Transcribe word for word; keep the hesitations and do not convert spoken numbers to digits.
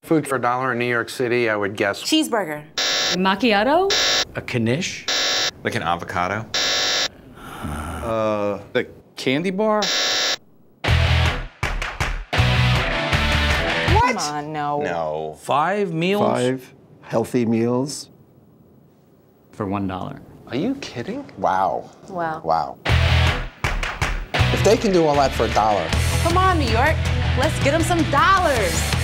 Food for a dollar in New York City, I would guess. Cheeseburger. Macchiato? A knish? Like an avocado? Uh, the candy bar? What? Come on, no. No. Five meals? Five healthy meals. For one dollar. Are you kidding? Wow. Wow. Wow. If they can do all that for a dollar. Come on, New York. Let's get them some dollars.